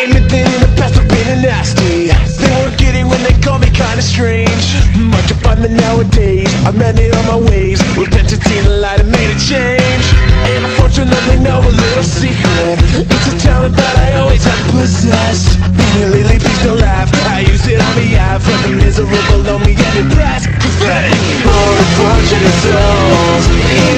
Anything in the past have been nasty. They weren't kidding when they called me kinda strange. Much to find that nowadays I've mended all my ways. Repented, seen the light and made a change. And unfortunately know a little secret. It's a talent that I always have possessed. Lately please don't laugh, I use it on behalf of the miserable, lonely and depressed. Pathetic, for unfortunate souls.